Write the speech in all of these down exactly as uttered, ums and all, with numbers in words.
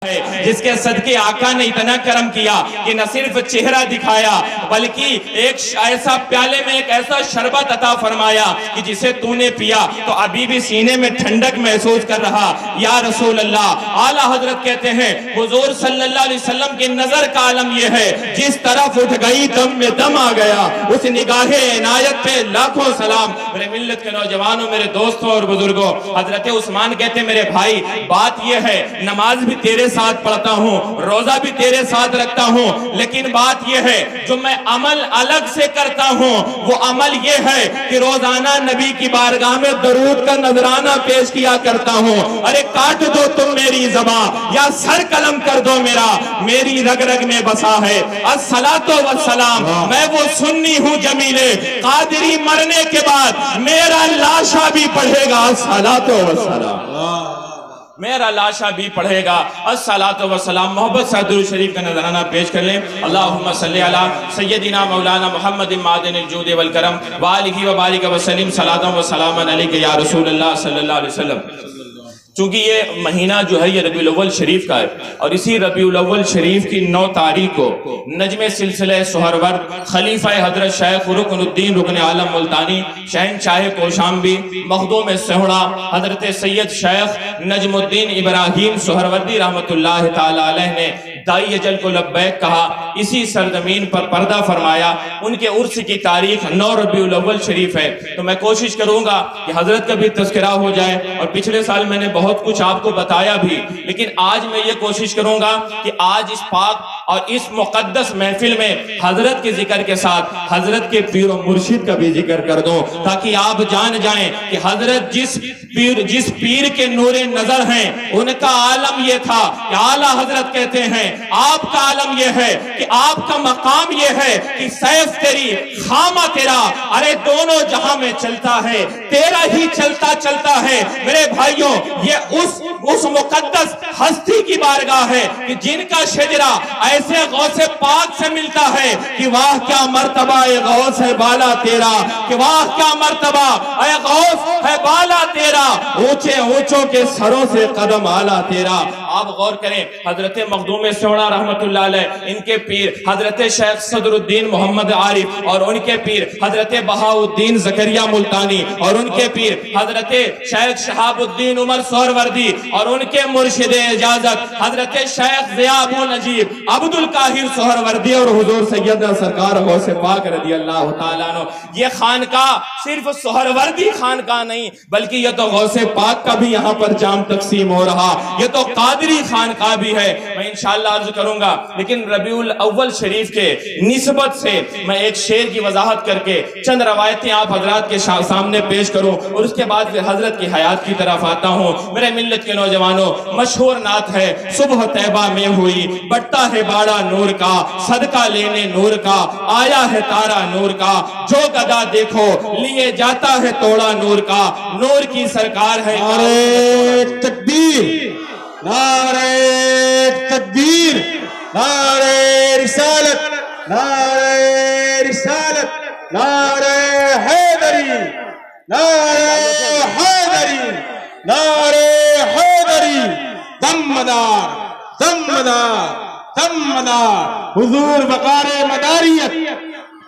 جس کے صدقے آقا نے اتنا کرم کیا کہ نہ صرف چہرہ دکھایا بلکہ ایک ایسا پیالے میں ایک ایسا شربت عطا فرمایا کہ جسے تو نے پیا تو ابھی بھی سینے میں ٹھنڈک محسوس کر رہا۔ یا رسول اللہ، اعلیٰ حضرت کہتے ہیں حضور صلی اللہ علیہ وسلم کی نظر کا عالم یہ ہے، جس طرف اٹھ گئی دم میں دم آ گیا، اس نگاہ عنایت پہ لاکھوں سلام۔ میرے ملت کے نوجوانوں، میرے دوستوں اور بزرگوں، حضرت عثمان کہتے ہیں میرے بھائی بات یہ ہے نماز بھی تیرے ساتھ پڑھتا ہوں، روزہ بھی تیرے ساتھ رکھتا ہوں، لیکن بات یہ ہے جو میں عمل الگ سے کرتا ہوں وہ عمل یہ ہے کہ روزانہ نبی کی بارگاہ میں درود کا نذرانہ پیش کیا کرتا ہوں۔ ارے کاٹ دو تم میری زبان یا سر قلم کر دو میرا، میری رگ رگ میں بسا ہے الصلاۃ والسلام۔ میں وہ سنی ہوں جمیلے، قادری مرنے کے بعد میرا لاشا بھی پڑھے گا الصلاۃ والسلام، میرا لاشا بھی پڑھے گا الصلاۃ والسلام۔ محبت سے درود شریف کا نذرانہ پیش کر لیں۔ اللہم صلی علی سیدنا مولانا محمد معدن الجود والکرم وآلہ وبارک وسلم صلاۃ و سلام علیک یا رسول اللہ صلی اللہ علیہ وسلم۔ چونکہ یہ مہینہ جو ہے یہ ربیع الاول شریف کا ہے اور اسی ربیع الاول شریف کی نو تاریخ کو نجم سلسلہ سہرورد خلیفہ حضرت شیخ رکن الدین رکن عالم ملتانی شہنشاہ کوشامبی مخدوم سہڑا حضرت سید شیخ نجم الدین ابراہیم سہروردی رحمت اللہ تعالی علیہ نے دائی اجل کو لبیک کہا، اسی سرزمین پر پردہ فرمایا۔ ان کے عرس کی تاریخ نو ربیع الاول شریف ہے، تو میں کوشش کروں گا کہ حضرت کا بھی تذکرہ ہو جائے، اور پچھلے سال میں نے بہت کچھ آپ کو بتایا بھی، لیکن آج میں یہ کوشش کروں گا کہ آج اس پاک اور اس مقدس محفل میں حضرت کے ذکر کے ساتھ حضرت کے پیر و مرشد کا بھی ذکر کر دوں، تاکہ آپ جان جائیں کہ حضرت جس پیر جس پیر کے نور نظر ہیں ان کا عالم یہ تھا کہ اعلیٰ حضرت کہتے ہیں آپ کا عالم یہ ہے کہ آپ کا مقام یہ ہے کہ سیف تیری خامہ تیرا، ارے دونوں جہاں میں چلتا ہے تیرا ہی چلتا چلتا ہے۔ میرے بھائیوں، یہ اس اس مقدس ہستی کی بارگاہ ہے کہ جن کا شجرہ ایسے غوث پاک سے ملتا ہے کہ واہ کیا مرتبہ اے غوث ہے بالا تیرا، کہ واہ کیا مرتبہ اے غوث ہے بالا تیرا، اونچے اونچوں کے سروں سے قدم آلا تیرا۔ آپ غور کریں، حضرت مخدوم سوڑا رحمت اللہ علیہ، ان کے پیر حضرت شیخ صدر الدین محمد عارف، اور ان کے پیر حضرت بہاء الدین زکریا ملتانی، اور ان کے پیر حضرت شیخ شہاب الدین عمر سہروردی، اور ان کے مرشد اجازت حضرت شیخ ضیاء ابو نجیب عبد القاہر سہروردی، اور حضور سیدنا سرکار غوث پاک رضی اللہ تعالیٰ عنہ۔ یہ خانقاہ صرف سہروردی خانقاہ نہیں بلکہ یہ تو غوث پاک کا بھی یہاں پر جام تقسیم ہو رہا، یہ تو قادری خانقاہ بھی ہے۔ میں انشاءاللہ عرض کروں گا، لیکن ربیع الاول شریف کے نسبت سے میں ایک شعر کی وضاحت کر کے چند روایتیں آپ حضرات کے سامنے پیش کروں، اور اس کے بعد پھر حضرت کی حیات کی طرف آتا ہوں۔ میرے ملت کے نوجوانوں، مشہور نعت ہے صبح طیبہ میں ہوئی بٹتا ہے باڑا نور کا، صدقہ لینے نور کا، آیا ہے تارا نور کا، جو گدا دیکھو لیے جاتا ہے توڑا نور کا، نور کی سرکار ہے۔ نعرہ تکبیر، نعرہ تکبیر، نعرہ رسالت، نعرہ رسالت، نعرہ حیدری، نعرہ حیدری، نعرہ حیدری، دمدار دمدار دمدار، حضور وقار مداریت۔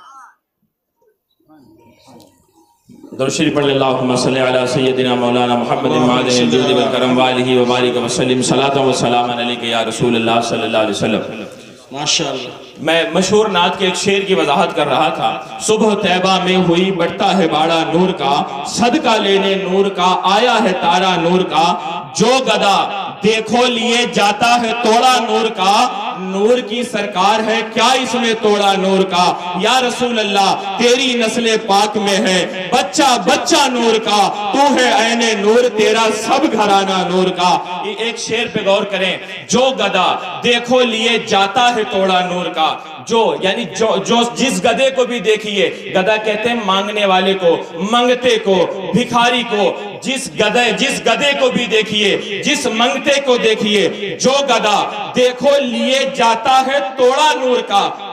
درود شریف پڑھ لیں۔ اللہم صلی علی سیدنا مولانا محمد معدن الجود والکرم وآلہ وبارک وسلم صلاۃ و سلام علیک یا رسول اللہ صلی اللہ علیہ وسلم۔ ماشاءاللہ۔ میں مشہور نعت کے ایک شعر کی وضاحت کر رہا تھا۔ صبح طیبہ میں ہوئی بٹتا ہے باڑا نور کا، صدقہ لینے نور کا، آیا ہے تارا نور کا، جو گدا دیکھو لیے جاتا ہے توڑا نور کا، نور کی سرکار ہے کیا اس میں توڑا نور کا۔ یا رسول اللہ تیری نسل پاک میں ہے بچہ بچہ نور کا، تو ہے عین نور تیرا سب گھرانہ نور کا۔ یہ ایک شعر پہ غور کریں، جو گدا دیکھو لیے جاتا ہے توڑا نور کا، جو یعنی جو, جو جس گدے کو بھی دیکھیے، گدا کہتے ہیں مانگنے والے کو، منگتے کو، بھکاری کو، جس گدے جس گدے کو بھی دیکھیے، جس منگتے کو دیکھیے، جو گدا دیکھو لیے جاتا ہے توڑا نور کا،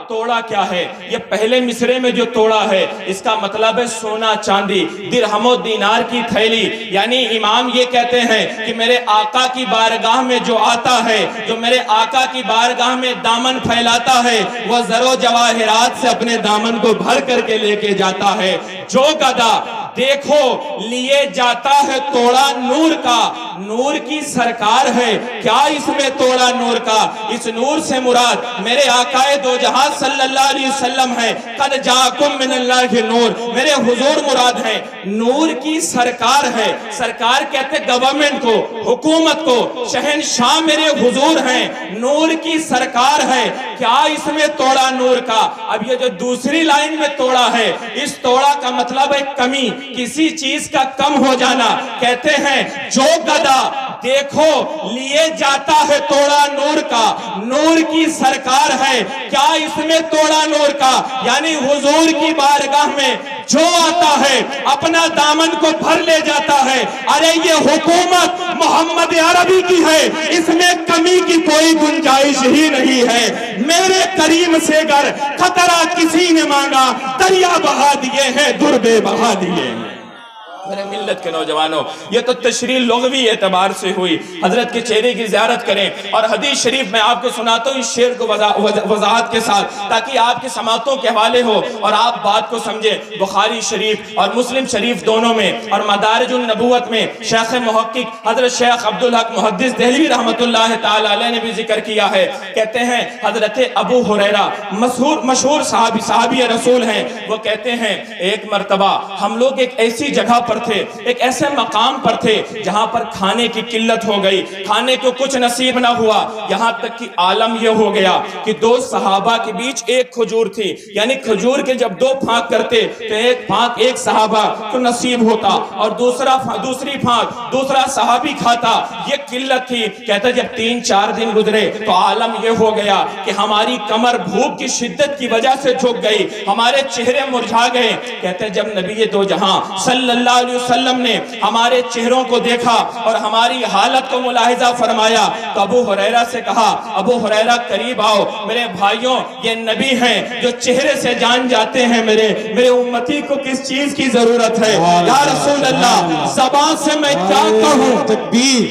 توڑا کیا ہے؟ یہ پہلے مصرے میں جو توڑا ہے اس کا مطلب ہے سونا چاندی، درہم و دینار کی تھیلی. یعنی امام یہ کہتے ہیں کہ میرے آقا کی بارگاہ میں جو آتا ہے، جو میرے آقا کی بارگاہ میں دامن پھیلاتا ہے، وہ زر و جواہرات سے اپنے دامن کو بھر کر کے لے کے جاتا ہے. جو گدا دیکھو لیے جاتا ہے توڑا نور کا، نور کی سرکار ہے، کیا اس میں توڑا نور کا؟ اس نور سے مراد میرے آقا دو جہاں صلی اللہ علیہ وسلم ہے. قد جاکم من اللہ نور، میرے حضور مراد ہے، نور کی سرکار ہے. سرکار کہتے گورنمنٹ کو، حکومت کو، شہنشاہ میرے حضور ہیں، نور کی سرکار ہے، کیا اس میں توڑا نور کا؟ اب یہ جو دوسری لائن میں توڑا ہے، اس توڑا کا مطلب ہے کمی، کسی چیز کا کم ہو جانا. کہتے ہیں جو گدا دیکھو لیے جاتا ہے توڑا نور کا، نور کی سرکار ہے، کیا اس میں توڑا نور کا؟ یعنی حضور کی بارگاہ میں جو آتا ہے اپنا دامن کو بھر لے جاتا ہے. ارے یہ حکومت محمد عربی کی ہے، اس میں کمی کی کوئی گنجائش ہی نہیں ہے. میرے کریم سے گر خطرہ کسی نے مانگا، دریا بہا دیے ہیں، دربے بہا دیے ہیں. میرے ملت کے نوجوانوں، یہ تو تشریح لغوی اعتبار سے ہوئی. حضرت کے چہرے کی زیارت کریں. اور حدیث شریف میں آپ کو سناتا ہوں اس شعر کو وضاحت کے ساتھ، تاکہ آپ کی سماعتوں کے حوالے ہو اور آپ بات کو سمجھیں. بخاری شریف اور مسلم شریف دونوں میں اور مدارج النبوت میں شیخ محقق حضرت شیخ عبدالحق محدث دہلوی رحمت اللہ تعالی علیہ نے بھی ذکر کیا ہے. کہتے ہیں حضرت ابو ہریرہ مشہور مشہور صحابی صحابی رسول ہیں، وہ کہتے ہیں ایک مرتبہ ہم لوگ ایک ایسی جگہ پر تھے، ایک ایسے مقام پر تھے جہاں پر کھانے کی قلت ہو گئی، کھانے کو کچھ نصیب نہ ہوا. یہاں تک کہ عالم یہ ہو گیا کہ دو صحابہ کے بیچ ایک کھجور تھی. یعنی کھجور کے جب دو پھانک کرتے تو ایک پھانک ایک صحابہ کو نصیب ہوتا اور دوسرا دوسری پھانک دوسرا صحابی کھاتا. یہ قلت تھی. کہتا جب تین چار دن گزرے تو عالم یہ ہو گیا کہ ہماری کمر بھوک کی شدت کی وجہ سے جھک گئی، ہمارے چہرے مرجھا گئے. کہتے جب نبی دو جہاں صلی اللہ علیہ وسلم نے ہمارے چہروں کو دیکھا اور ہماری حالت کو ملاحظہ فرمایا تو ابو ہریرہ سے کہا، ابو ہریرہ قریب آؤ، میرے بھائیوں یہ نبی ہیں جو چہرے سے جان جاتے ہیں میرے میرے امتی کو کس چیز کی ضرورت ہے. یا رسول اللہ زبان سے میں کیا کہوں؟ تکبیر،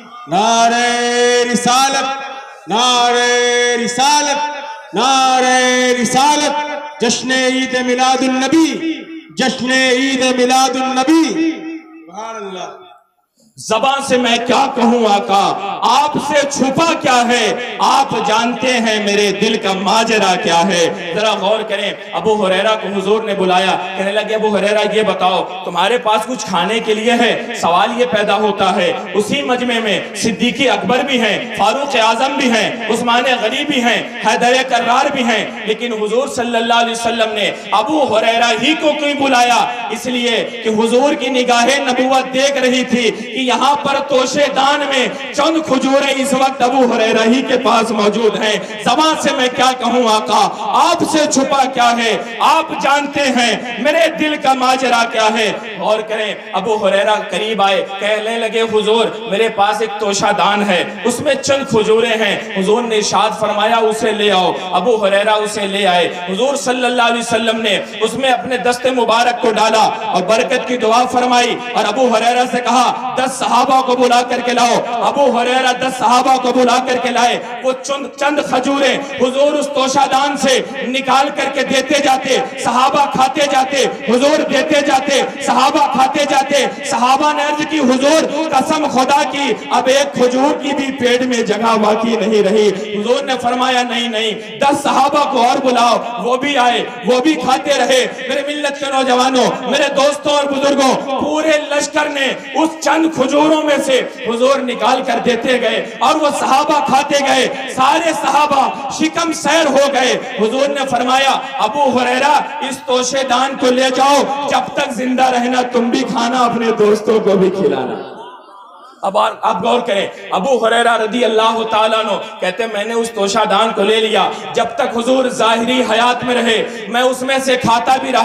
نعرہ رسالت، نعرہ رسالت، نعرہ رسالت. جشن عید میلاد النبی، جشن عید میلاد النبی. سبحان اللہ. زبان سے میں کیا کہوں آقا، آپ سے چھپا کیا ہے، آپ جانتے ہیں میرے دل کا ماجرا کیا ہے. ذرا غور کریں. ابو ہریرہ کو حضور نے بلایا، کہنے لگے ابو ہریرہ یہ بتاؤ تمہارے پاس کچھ کھانے کے لیے ہے؟ سوال یہ پیدا ہوتا ہے اسی مجمع میں صدیق اکبر بھی ہیں، فاروق اعظم بھی ہیں، عثمان غنی بھی ہیں، حیدر کرار بھی ہیں، لیکن حضور صلی اللہ علیہ وسلم نے ابو ہریرہ ہی کو کیوں بلایا؟ اس لیے کہ حضور کی نگاہ نبوت دیکھ رہی تھی کہ یہاں پر توشے دان میں چند کھجوریں اس وقت ابو ہریرہ ہی کے پاس موجود ہیں. زبان سے میں کیا کہوں آقا، آپ سے چھپا کیا ہے، آپ جانتے ہیں میرے دل کا ماجرا کیا ہے. اور کریں ابو ہریرہ قریب آئے، کہنے لگے حضور میرے پاس ایک توشہ دان ہے، اس میں چند کھجوریں ہیں. حضور نے ارشاد فرمایا اسے لے آؤ. ابو ہریرہ اسے لے آئے. حضور صلی اللہ علیہ وسلم نے اس میں اپنے دست مبارک کو ڈالا اور برکت کی دعا فرمائی اور ابو ہریرہ سے کہا دس صحابہ کو بلا کر کے لاؤ. ابو ہریرہ دس صحابہ کو بلا کر کے لائے. وہ چند چند کھجوریں حضور اس توشہ دان سے نکال کر کے دیتے جاتے، صحابہ کھاتے جاتے، حضور دیتے جاتے، صحابہ کھاتے جاتے. صحابہ نے عرض کی حضور قسم خدا کی اب ایک کھجور کی بھی پیٹ میں جگہ باقی نہیں رہی. حضور نے فرمایا نہیں نہیں دس صحابہ کو اور بلاؤ. وہ بھی آئے، وہ بھی کھاتے رہے. میرے ملت کے نوجوانوں، میرے دوستوں اور بزرگوں، پورے لشکر نے اس چند کھجوروں میں سے حضور نکال کر دیتے گئے اور وہ صحابہ کھاتے گئے. سارے صحابہ شکم سیر ہو گئے. حضور نے فرمایا ابو ہریرہ اس توشے دان کو لے جاؤ، جب تک زندہ رہنا تم بھی کھانا، اپنے دوستوں کو بھی کھلانا. اب آپ غور کریں. ابو ہریرہ رضی اللہ تعالیٰ عنہ کہتے ہیں میں نے اس توشہ دان کو لے لیا، جب تک حضور ظاہری حیات میں رہے میں اس میں سے کھاتا بھی رہا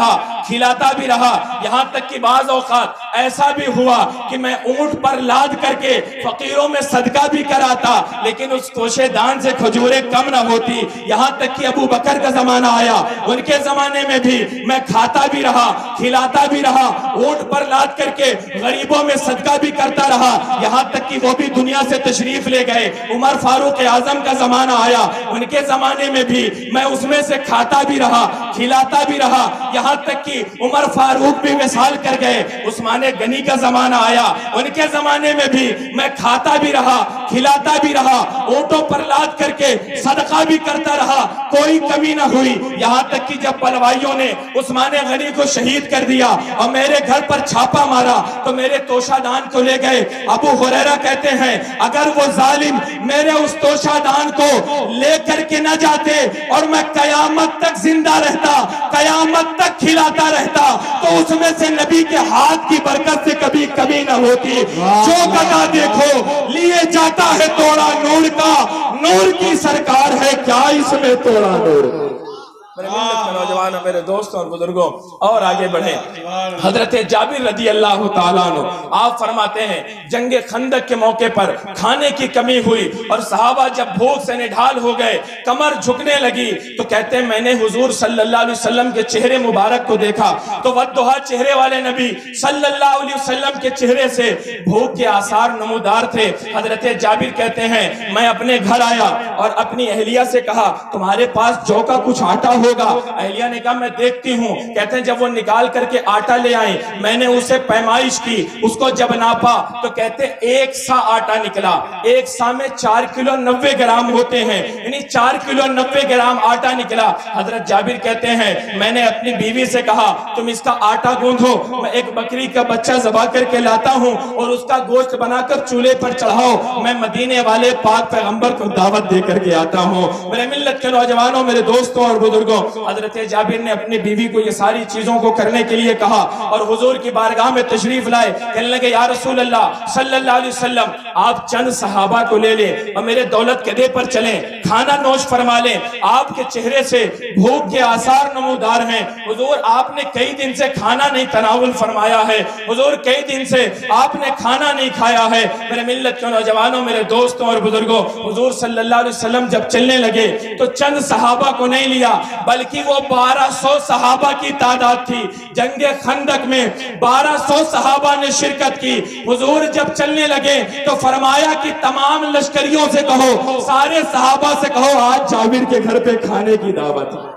کھلاتا بھی رہا، یہاں تک کہ بعض اوقات ایسا بھی ہوا کہ میں اونٹ پر لاد کر کے فقیروں میں صدقہ بھی کراتا، لیکن اس توشے دان سے کھجوریں کم نہ ہوتی۔ یہاں تک کہ ابو بکر کا زمانہ آیا، ان کے زمانے میں بھی میں کھاتا بھی رہا، کھلاتا بھی رہا، اونٹ پر لاد کر کے غریبوں میں صدقہ بھی کرتا رہا، یہاں تک کہ وہ بھی دنیا سے تشریف لے گئے۔ عمر فاروق اعظم کا زمانہ آیا، ان کے زمانے میں بھی میں اس میں سے کھاتا بھی رہا، کھلاتا بھی رہا، یہاں تک کہ عمر فاروق بھی وصال کر گئے۔ عثمان غنی کا زمانہ آیا، ان کے زمانے میں بھی میں کھاتا بھی رہا، کھلاتا بھی رہا، اونٹوں پر لاد کر کے صدقہ بھی کرتا رہا، کوئی کمی نہ ہوئی۔ یہاں تک کہ جب بلوائیوں نے عثمان غنی کو شہید کر دیا اور میرے گھر پر چھاپا مارا تو میرے توشہ دان کو لے گئے۔ ابو ہریرہ کہتے ہیں اگر وہ ظالم میرے اس توشہ دان کو لے کر کے نہ جاتے اور میں قیامت تک زندہ رہتا، قیامت تک کھلاتا رہتا، تو اس میں سے نبی کے ہاتھ کی برکت سے کبھی کمی نہ ہوتی۔ جو گدا دیکھو لیے جاتا ہے توڑا نور کا، نور کی سرکار ہے کیا اس میں توڑا نور۔ میرے ملت کے نوجوانوں، میرے دوستوں اور بزرگوں، اور آگے بڑھیں۔ حضرت جابر رضی اللہ تعالیٰ عنہ آپ فرماتے ہیں جنگ خندق کے موقع پر کھانے کی کمی ہوئی اور صحابہ جب بھوک سے نڈھال ہو گئے، کمر جھکنے لگی، تو کہتے ہیں میں نے حضور صلی اللہ علیہ وسلم کے چہرے مبارک کو دیکھا تو والدہا چہرے والے نبی صلی اللہ علیہ وسلم کے چہرے سے بھوک کے آثار نمودار تھے۔ حضرت جابر کہتے ہیں میں اپنے گھر آیا اور اپنی اہلیہ سے کہا تمہارے پاس جو کا کچھ آٹا ہوگا؟ اہلیہ نے کہا میں دیکھتی ہوں۔ کہتے ہیں جب وہ نکال کر کے آٹا لے آئیں، میں نے اسے پیمائش کی، اس کو جب ناپا تو کہتے ہیں ایک سا آٹا نکلا۔ ایک سا میں چار کلو نوے گرام ہوتے ہیں، یعنی چار کلو نوے گرام آٹا نکلا۔ حضرت جابر کہتے ہیں میں نے اپنی بیوی سے کہا تم اس کا آٹا گوندھو، میں ایک بکری کا بچہ ذبح کر کے لاتا ہوں اور اس کا گوشت بنا کر چولہے پر چڑھاؤ، میں مدینے والے پاک پیغمبر کو دعوت دے کر کے آتا ہوں۔ میرے ملت کے نوجوانوں، میرے دوستوں اور بزرگوں، حضرت جابر نے اپنی بیوی کو یہ ساری چیزوں کو کرنے کے لیے کہا اور حضور کی بارگاہ میں تشریف لائے۔ کہنے لگے یا رسول اللہ صلی اللہ علیہ وسلم آپ چند صحابہ کو لے لیں اور میرے دولت قدے پر چلیں، کھانا نوش فرما لیں، آپ کے چہرے سے بھوک کے آثار نمودار ہیں۔ حضور آپ نے کئی دن سے کھانا نہیں تناول فرمایا ہے، حضور کئی دن سے آپ نے کھانا نہیں کھایا ہے۔ میرے ملت کے نوجوانوں، میرے دوستوں اور بزرگوں، حضور صلی اللہ علیہ وسلم جب چلنے لگے تو چند صحابہ کو نہیں لیا بلکہ وہ بارہ سو صحابہ کی تعداد تھی۔ جنگ خندق میں بارہ سو صحابہ نے شرکت کی۔ حضور جب چلنے لگے تو فرمایا کہ تمام لشکریوں سے کہو، سارے صحابہ سے کہو آج جابر کے گھر پہ کھانے کی دعوت ہے۔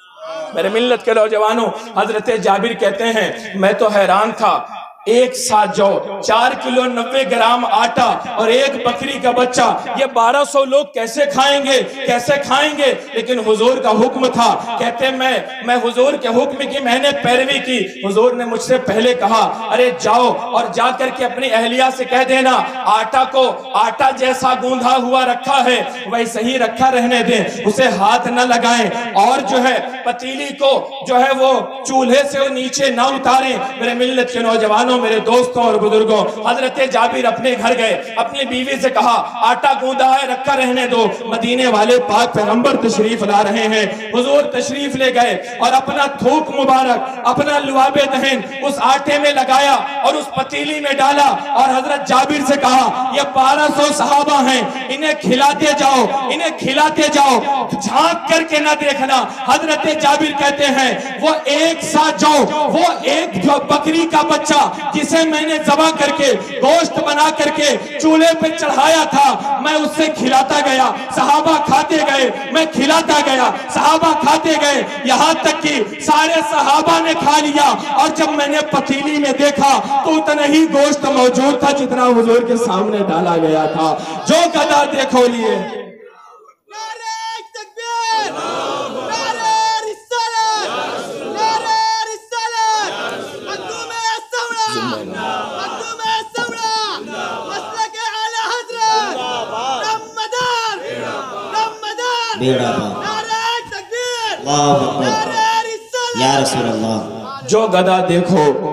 میرے ملت کے نوجوانوں، حضرت جابر کہتے ہیں میں تو حیران تھا، ایک سا جو، چار کلو نوے گرام آٹا اور ایک بکری کا بچہ، یہ بارہ سو لوگ کیسے کھائیں گے کیسے کھائیں گے؟ لیکن حضور کا حکم تھا۔ کہتے ہیں میں میں حضور کے حکم کی میں نے پیروی کی۔ حضور نے مجھ سے پہلے کہا ارے جاؤ اور جا کر کے اپنی اہلیہ سے کہہ دینا آٹا کو آٹا جیسا گوندھا ہوا رکھا ہے ویسے ہی رکھا رہنے دیں، اسے ہاتھ نہ لگائیں، اور جو ہے پتیلی کو جو ہے وہ چولہے سے نیچے نہ اتاریں۔ میرے ملت کے نوجوانوں، میرے دوستوں اور بزرگوں، حضرت جابر اپنے گھر گئے، اپنی بیوی سے کہا آٹا گوندھا ہے رکھا رہنے دو، مدینے والے پاک پیغمبر تشریف لا رہے ہیں۔ حضور تشریف لے گئے اور اپنا تھوک مبارک، اپنا لعاب دہن اس آٹے میں لگایا اور اس پتیلی میں ڈالا اور حضرت جابر سے کہا یہ بارہ سو صحابہ ہیں، انہیں کھلاتے جاؤ انہیں کھلاتے جاؤ، جھانک کر کے نہ دیکھنا۔ حضرت جابر کہتے ہیں وہ ایک سا جو، وہ ایک جو بکری کا بچہ جسے میں نے ذبح کر کے گوشت بنا کر کے چولہے پہ چڑھایا تھا، میں اس سے کھلاتا گیا، صحابہ کھاتے گئے، میں کھلاتا گیا، صحابہ کھاتے گئے، یہاں تک کہ سارے صحابہ نے کھا لیا۔ اور جب میں نے پتیلی میں دیکھا تو اتنا ہی گوشت موجود تھا جتنا حضور کے سامنے ڈالا گیا تھا۔ جو گدا دیکھو لیے بیڑا اللہ اکبر یا رسول اللہ۔ جو گدا دیکھو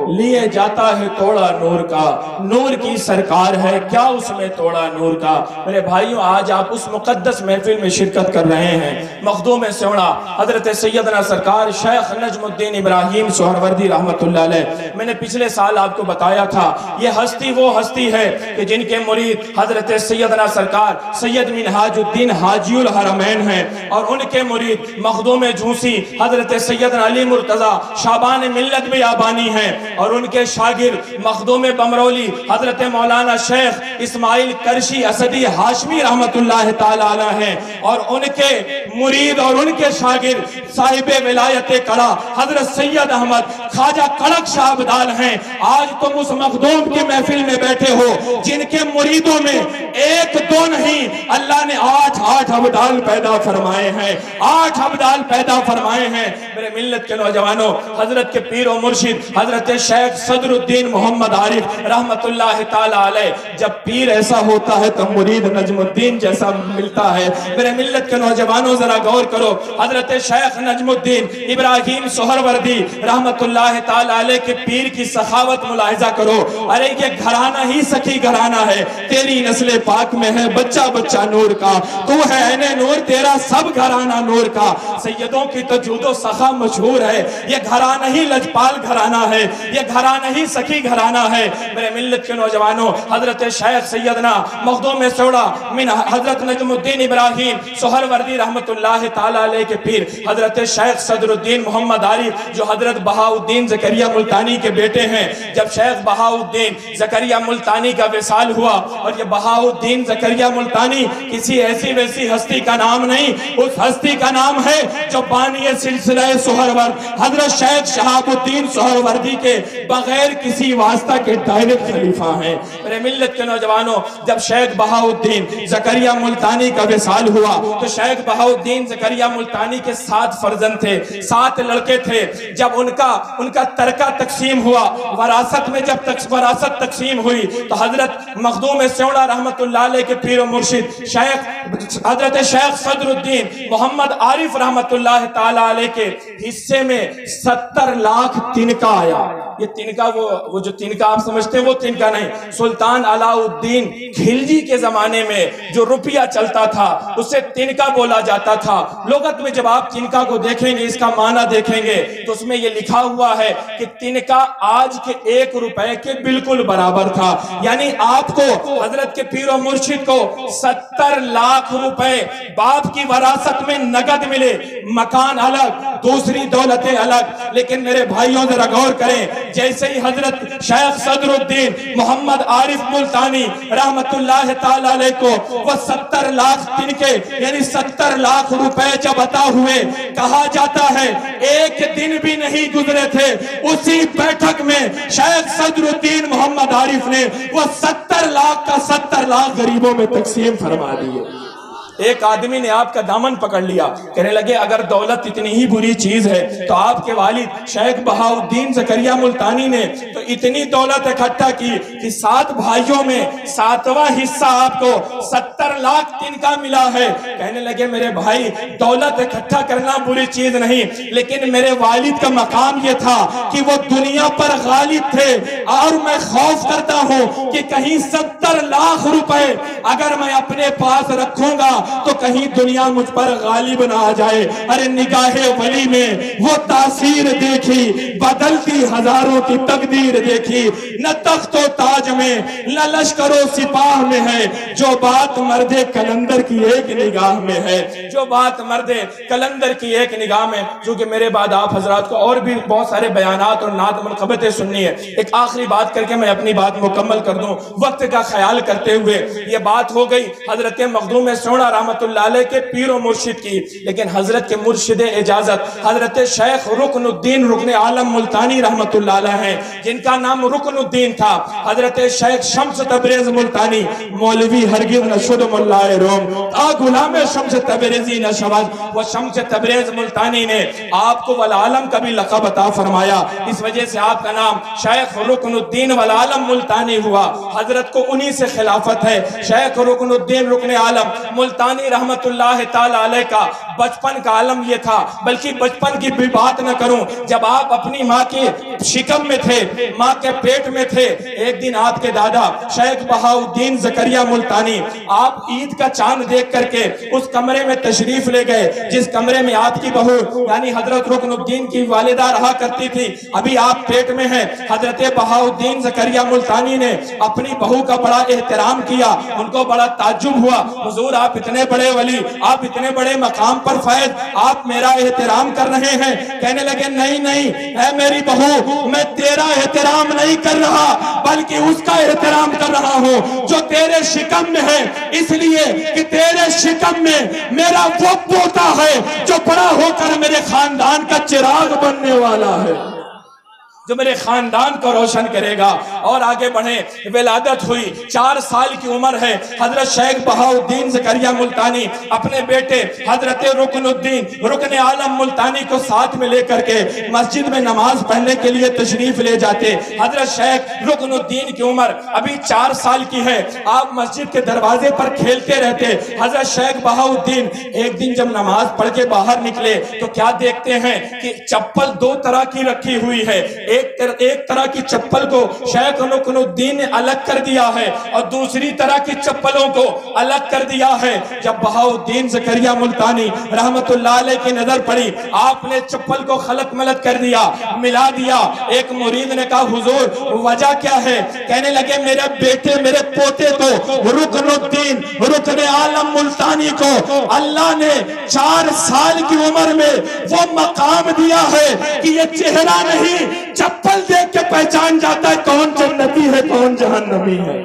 لیے جاتا ہے توڑا نور کا، نور کی سرکار ہے کیا اس میں توڑا نور کا۔ میرے بھائیوں آج آپ اس مقدس محفل میں شرکت کر رہے ہیں، مخدوم سوڑا حضرت سیدنا سرکار شیخ نجم الدین ابراہیم سہروردی رحمت اللہ علیہ۔ میں نے پچھلے سال آپ کو بتایا تھا یہ ہستی وہ ہستی ہے کہ جن کے مرید حضرت سیدنا سرکار سید منہاج الدین حاجی الحرمین ہیں، اور ان کے مرید مخدوم جھوسی حضرت سیدنا علی مرتضی شابان ملت بیابانی ہیں، اور ان کے شاگرد مخدوم بمرولی حضرت مولانا شیخ اسماعیل کرشی اسدی ہاشمی رحمت اللہ تعالی علیہ ہیں، اور ان کے مرید اور ان کے شاگرد صاحب ولایت کڑا حضرت سید احمد خواجہ کڑک شاہ ابدال ہیں۔ آج تم اس مخدوم کی محفل میں بیٹھے ہو جن کے مریدوں میں ایک دو نہیں، اللہ نے آٹھ آٹھ ابدال پیدا فرمائے ہیں، آٹھ ابدال پیدا فرمائے ہیں۔ میرے ملت کے نوجوانوں، حضرت کے پیر و مرشد حضرت شیخ صدر الدین محمد عارف رحمت اللہ تعالی علیہ، جب پیر ایسا ہوتا ہے تو مرید نجم الدین جیسا ملتا ہے۔ میرے ملت کے نوجوانوں ذرا غور کرو، حضرت شیخ نجم الدین ابراہیم سہروردی رحمت اللہ تعالی علیہ کے پیر کی سخاوت ملاحظہ کرو۔ ارے یہ گھرانہ ہی سخی گھرانہ ہے، تیری نسل پاک میں ہے بچہ بچہ نور کا، تو ہے عین نور تیرا سب گھرانہ نور کا۔ سیدوں کی تو جود و سخا مشہور ہے، یہ گھرانہ ہی لجپال گھرانہ ہے، یہ گھرانہ ہی سخی گھرانہ ہے۔ میرے ملت کے نوجوانوں، حضرت شیخ سیدنا مخدوم سوڑا من حضرت نجم الدین ابراہیم سہروردی رحمت اللہ تعالی علیہ کے پیر حضرت شیخ صدر الدین محمد عارف جو حضرت بہاؤالدین زکریہ ملتانی کے بیٹے ہیں، جب شیخ بہاؤالدین زکریہ ملتانی کا وصال ہوا، اور یہ بہاؤالدین زکریہ ملتانی کسی ایسی ویسی ہستی کا نام نہیں، اس ہستی کا نام ہے جو بانی سلسلہ سہرورد حضرت شیخ شہاب الدین سہروردی کے بغیر کسی واسطہ کے ڈائریکٹ خلیفہ ہیں۔ میرے ملت کے نوجوانوں، جب شیخ بہاؤالدین زکریہ ملتانی کا وصال ہوا تو شیخ بہاؤالدین زکریہ ملتانی کے سات فرزند تھے، سات لڑکے تھے۔ جب ان کا ان کا ترکہ تقسیم ہوا، وراثت میں جب تک وراثت تقسیم ہوئی تو حضرت مخدوم سوڑا رحمت اللہ علیہ کے پیر و مرشد شیخ حضرت شیخ صدر الدین محمد عارف رحمت اللہ تعالی علیہ کے حصے میں ستر لاکھ تنکا آیا۔ یہ تنکا وہ وہ جو تنکا آپ سمجھتے ہیں وہ تنکا نہیں، سلطان علاء الدین خلجی کے زمانے میں جو روپیہ چلتا تھا اسے تنکا بولا جاتا تھا۔ لغت میں جب آپ تنکا کو دیکھیں گے، اس کا معنی دیکھیں گے تو اس میں یہ لکھا ہوا ہے کہ تنکا آج کے ایک روپے کے بالکل برابر تھا، یعنی آپ کو حضرت کے پیر و مرشد کو ستر لاکھ روپے باپ کی وراثت میں نگد ملے، مکان الگ، دوسری دولتیں الگ۔ لیکن میرے بھائیوں ذرا غور کریں، جیسے ہی حضرت شیخ صدر الدین محمد عارف ملتانی رحمت اللہ تعالی علیہ کو وہ ستر لاکھ تنکے یعنی ستر لاکھ روپے جب عطا ہوئے، کہا جاتا ہے ایک دن بھی نہیں گزرے تھے اسی بیٹھک میں شیخ صدر الدین محمد عارف نے وہ ستر لاکھ کا ستر لاکھ غریبوں میں تقسیم فرما دیے۔ ایک آدمی نے آپ کا دامن پکڑ لیا، کہنے لگے اگر دولت اتنی ہی بری چیز ہے تو آپ کے والد شیخ بہاؤالدین زکریہ ملتانی نے تو اتنی دولت اکٹھا کی کہ سات بھائیوں میں ساتواں حصہ آپ کو ستر لاکھ تنکا ملا ہے۔ کہنے لگے میرے بھائی دولت اکٹھا کرنا بری چیز نہیں، لیکن میرے والد کا مقام یہ تھا کہ وہ دنیا پر غالب تھے، اور میں خوف کرتا ہوں کہ کہیں ستر لاکھ روپے اگر میں اپنے پاس رکھوں گا تو کہیں دنیا مجھ پر غالب نہ آ جائے۔ ارے نگاہ ولی میں وہ تاثیر دیکھی، بدلتی ہزاروں کی تقدیر دیکھی، نہ تخت و تاج میں نہ لشکر و سپاہ میں ہے، جو بات مرد کلندر کی ایک نگاہ میں ہے، جو بات مرد کلندر کی ایک نگاہ میں۔ چونکہ میرے بعد آپ حضرات کو اور بھی بہت سارے بیانات اور نعت منقبتیں سننی ہے، ایک آخری بات کر کے میں اپنی بات مکمل کر دوں وقت کا خیال کرتے ہوئے۔ یہ بات ہو گئی حضرت مخدوم سوڑا رحمت اللہ علیہ کے پیر و مرشد کی، لیکن حضرت کے مرشد اجازت حضرت شیخ رکن الدین رکن عالم ملتانی رحمت اللہ علیہ ہیں، جن کا نام رکن الدین تھا۔ حضرت شیخ شمس تبریز ملتانی مولوی ہرگز نہ شد ملا روم آ غلام شمس تبریزی نہ شود، وہ شمس تبریز ملتانی نے آپ کو والعالم کا بھی لقب عطا فرمایا، اس وجہ سے آپ کا نام شیخ رکن الدین والعالم ملتانی ہوا۔ حضرت کو انہی سے خلافت ہے۔ شیخ رکن الدین رکن عالم ملتانی رحمت اللہ تعالی علیہ کا بچپن کا عالم یہ تھا، بلکہ بچپن کی بھی بات نہ کروں، جب آپ اپنی ماں کے شکم میں تھے، ماں کے پیٹ میں تھے، ایک دن آپ کے دادا شیخ بہاؤالدین زکریا ملتانی آپ عید کا چاند دیکھ کر کے اس کمرے میں تشریف لے گئے جس کمرے میں آپ کی بہو یعنی حضرت رکن الدین کی والدہ رہا کرتی تھی، ابھی آپ پیٹ میں ہیں۔ حضرت بہاؤالدین زکریا ملتانی نے اپنی بہو کا بڑا احترام کیا، ان کو بڑا تعجب ہوا، حضور آپ اتنے بڑے ولی، آپ اتنے بڑے مقام پر فائز، آپ میرا احترام کر رہے ہیں؟ کہنے لگے نہیں نہیں اے میری بہو، میں تیرا احترام نہیں کر رہا بلکہ اس کا احترام کر رہا ہوں جو تیرے شکم میں ہے، اس لیے کہ تیرے شکم میں میرا وہ پوتا ہے جو بڑا ہو کر میرے خاندان کا چراغ بننے والا ہے، جو میرے خاندان کو روشن کرے گا۔ اور آگے بڑھیں، ولادت ہوئی، چار سال کی عمر ہے، حضرت شیخ بہاؤالدین زکریا ملتانی اپنے بیٹے حضرت رکن الدین رکن عالم ملتانی کو ساتھ میں لے کر کے مسجد میں نماز پڑھنے کے لیے تشریف لے جاتے۔ حضرت شیخ رکن الدین کی عمر ابھی چار سال کی ہے، آپ مسجد کے دروازے پر کھیلتے رہتے۔ حضرت شیخ بہاؤالدین ایک دن جب نماز پڑھ کے باہر نکلے تو کیا دیکھتے ہیں کہ چپل دو طرح کی رکھی ہوئی ہے، ایک طرح, ایک طرح کی چپل کو شیخ رکن الدین نے الگ کر دیا ہے اور دوسری طرح کی چپلوں کو الگ کر دیا ہے۔ جب بہاؤالدین زکریا ملتانی رحمت اللہ علیہ کی نظر پڑی، آپ نے چپل کو خلط ملط کر دیا، ملا دیا۔ ایک مرید نے کہا حضور وجہ کیا ہے؟ کہنے لگے میرے بیٹے میرے پوتے کو رکن الدین رکن عالم ملتانی کو اللہ نے چار سال کی عمر میں وہ مقام دیا ہے کہ یہ چہرہ نہیں چپل دیکھ کے پہچان جاتا ہے کون جنتی ہے کون جہنمی ہے،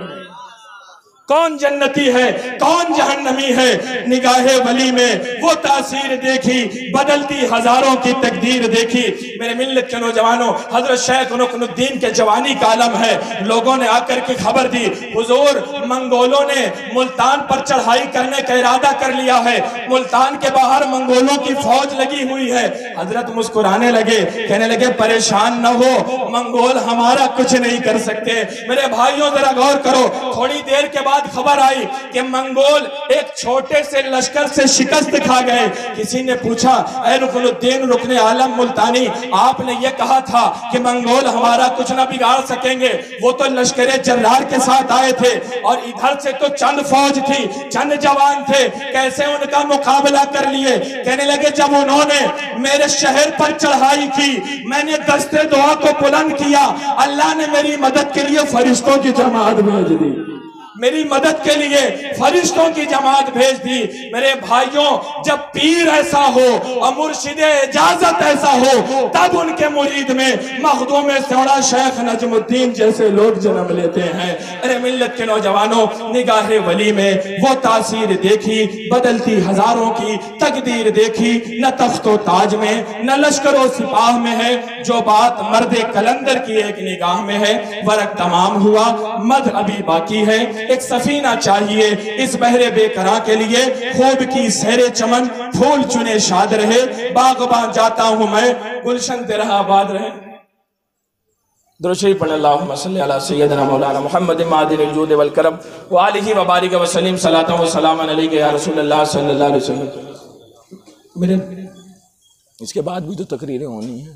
کون جنتی ہے کون جہنمی ہے۔ نگاہ ولی میں وہ تاثیر دیکھی، بدلتی ہزاروں کی تقدیر دیکھی۔ میرے ملت کے نوجوانوں، حضرت شیخ رکن الدین کے جوانی کا عالم ہے، لوگوں نے آ کر کے خبر دی حضور منگولوں نے ملتان پر چڑھائی کرنے کا ارادہ کر لیا ہے، ملتان کے باہر منگولوں کی فوج لگی ہوئی ہے۔ حضرت مسکرانے لگے، کہنے لگے پریشان نہ ہو، منگول ہمارا کچھ نہیں کر سکتے۔ میرے بھائیوں ذرا غور کرو، تھوڑی دیر کے بعد خبر آئی کہ منگول ایک چھوٹے سے لشکر سے شکست کھا گئے۔ کسی نے پوچھا اے رکن الدین رکن عالم ملتانی، آپ نے یہ کہا تھا کہ منگول ہمارا کچھ نہ بگاڑ سکیں گے، وہ تو لشکر جرار کے ساتھ آئے تھے اور ادھر سے تو چند فوج تھی، چند جوان تھے، کیسے ان کا مقابلہ کر لیے؟ کہنے لگے جب انہوں نے میرے شہر پر چڑھائی کی، میں نے دستے دعا کو بلند کیا، اللہ نے میری مدد کے لیے فرشتوں کی جماعت بھیج دی، میری مدد کے لیے فرشتوں کی جماعت بھیج دی۔ میرے بھائیوں جب پیر ایسا ہو اور مرشد اجازت ایسا ہو تب ان کے مرید میں مخدوم سوڑا شیخ نجم الدین جیسے لوگ جنم لیتے ہیں۔ ارے ملت کے نوجوانوں، نگاہ ولی میں وہ تاثیر دیکھی، بدلتی ہزاروں کی تقدیر دیکھی، نہ تخت و تاج میں نہ لشکر و سپاہ میں ہے، جو بات مرد کلندر کی ایک نگاہ میں ہے۔ ورق تمام ہوا، مدھ ابھی باقی ہے، ایک سفینہ چاہیے اس بحر بے قرار کے لیے، خوب کی سیر چمن پھول چنے شاد رہے، باغبان جاتا ہوں میں گلشن تیرا آباد رہے۔ درود شریف پڑھ اللہم صلی علی سیدنا مولانا محمد معدن الجود والکرم وآلہ وبارک وسلم صلاۃ و سلام علیکہ یا رسول اللہ صلی اللہ علیہ وسلم۔ میرے اس کے بعد بھی تو تقریریں ہونی ہیں،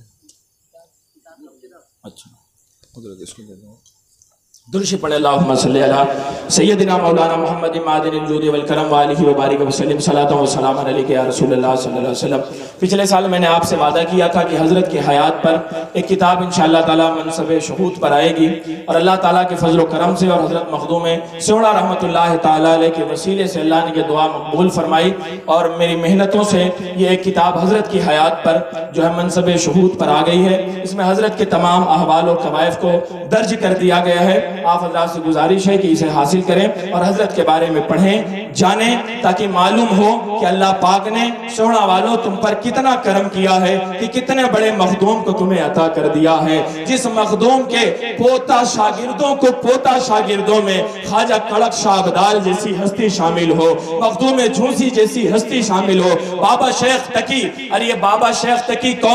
اچھا حضرت اس کو دے دوں۔ درود شریف پڑھ اللہم صلی علی سیدنا مولانا محمد معدن الجود والکرم وآلہ وبارک وسلم صلاۃ و سلام علیکہ یا رسول اللہ صلی اللہ علیہ وسلم۔ پچھلے سال میں نے آپ سے وعدہ کیا تھا کہ حضرت کی حیات پر ایک کتاب انشاءاللہ تعالیٰ منصب شہود پر آئے گی، اور اللہ تعالیٰ کے فضل و کرم سے اور حضرت مخدوم سوڑا رحمت اللہ تعالیٰ علیہ کے وسیلے سے اللہ نے یہ دعا مقبول فرمائی، اور میری محنتوں سے یہ ایک کتاب حضرت کی حیات پر جو ہے منصب شہود پر آ گئی ہے۔ اس میں حضرت کے تمام احوال و قوائف کو درج کر دیا گیا ہے۔ آپ حضرات سے گزارش ہے کہ اسے حاصل کریں اور حضرت کے بارے میں پڑھیں، جانیں، تاکہ معلوم ہو کہ اللہ پاک نے سونا والوں تم پر کتنا کرم کیا ہے کہ کتنے بڑے مخدوم کو تمہیں عطا کر دیا ہے۔ جس مخدوم کے پوتا شاگردوں کو پوتا شاگردوں میں خواجہ کڑک شاہ ابدال جیسی ہستی شامل ہو، مخدوم جھونسی جیسی ہستی شامل ہو، بابا شیخ تقی۔ اور یہ بابا شیخ تقی کون؟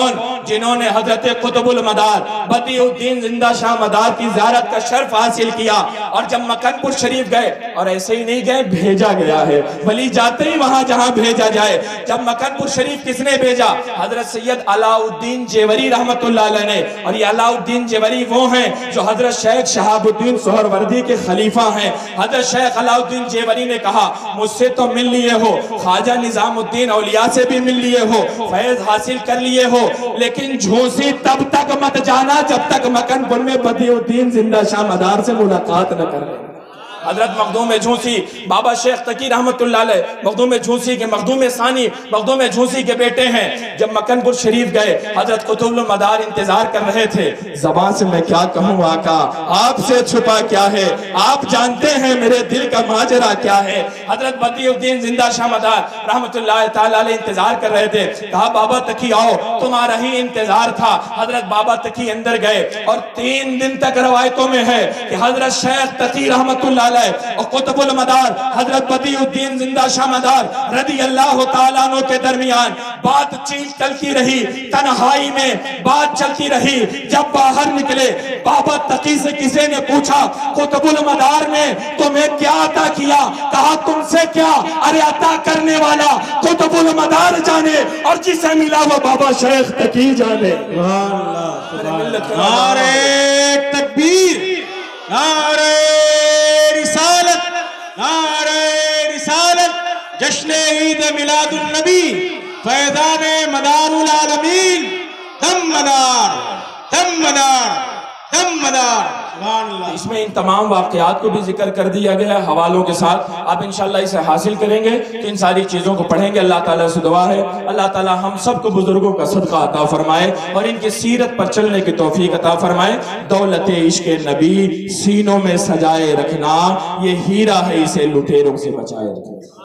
جنہوں نے حضرت قطب المدار بدیع الدین زندہ شاہ مدار کی زیارت کا شرف حاصل کیا، اور جب مکن پور شریف گئے، اور ایسے ہی نہیں گئے، بھیجا گیا ہے، ولی جاتے ہی وہاں جہاں بھیجا جائے۔ جب مکن پور شریف کس نے بھیجا؟ حضرت سید علاء الدین جیوری رحمت اللہ علیہ نے، اور یہ علاء الدین جیوری وہ ہیں جو حضرت شیخ شہاب الدین سہروردی کے خلیفہ ہیں۔ حضرت شیخ علاء الدین جیوری نے کہا مجھ سے تو مل لیے ہو، خواجہ نظام الدین اولیاء سے بھی مل لیے ہو، فیض حاصل کر لیے ہو، لیکن جھوسی تب تک مت جانا جب تک مکن پور میں بدیع الدین زندہ شاہ مدار سے ملاقات نہ کر لیں۔ حضرت مخدوم جھوسی بابا شیخ تقی رحمت اللہ علیہ مخدوم جھوسی کے مخدوم ثانی مخدوم جھوسی کے بیٹے ہیں، جب مکن پور شریف گئے حضرت قطب المدار انتظار کر رہے تھے۔ زبان سے میں کیا کہوں آقا، آپ سے چھپا کیا ہے، آپ جانتے ہیں میرے دل کا ماجرا کیا ہے۔ حضرت بدیع الدین زندہ شاہ مدار رحمت اللہ تعالیٰ علیہ انتظار کر رہے تھے، کہا بابا تقی آؤ، تمہارا ہی انتظار تھا۔ حضرت بابا تقی اندر گئے، اور تین دن تک روایتوں میں ہے کہ حضرت شیخ تقی رحمت اللہ اور قطب المدار حضرت بدیع الدین زندہ شاہ مدار رضی اللہ تعالیٰ عنہ کے درمیان بات چیت چلتی رہی، تنہائی میں بات چلتی رہی۔ جب باہر نکلے بابا تقی سے کسی نے پوچھا قطب المدار نے تمہیں کیا عطا کیا؟ کہا تم سے کیا، ارے عطا کرنے والا قطب المدار جانے، اور جسے ملا وہ بابا شیخ تقی جانے۔ نعرہ تکبیر، نعرہ رسالت، نعرہ رسالت، جشن عید میلاد النبی، فیضان مدار العالمین، دم مدار، دم مدار، دم مدار۔ اس میں ان تمام واقعات کو بھی ذکر کر دیا گیا ہے حوالوں کے ساتھ، آپ انشاءاللہ اسے حاصل کریں گے تو ان ساری چیزوں کو پڑھیں گے۔ اللہ تعالیٰ سے دعا ہے اللہ تعالیٰ ہم سب کو بزرگوں کا صدقہ عطا فرمائے، اور ان کی سیرت پر چلنے کی توفیق عطا فرمائے۔ دولت عشق نبی سینوں میں سجائے رکھنا، یہ ہیرا ہے اسے لٹیروں سے بچائے رکھنا۔